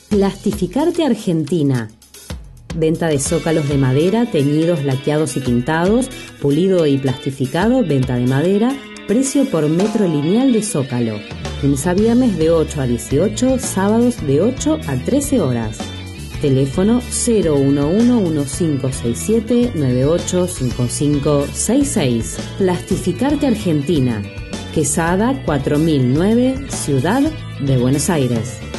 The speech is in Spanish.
Plastificarte Argentina. Venta de zócalos de madera, teñidos, laqueados y pintados, pulido y plastificado, venta de madera, precio por metro lineal de zócalo. Lunes a viernes de 8 a 18, sábados de 8 a 13 horas. Teléfono 011-1567-985566. Plastificarte Argentina. Quesada 4009, Ciudad de Buenos Aires.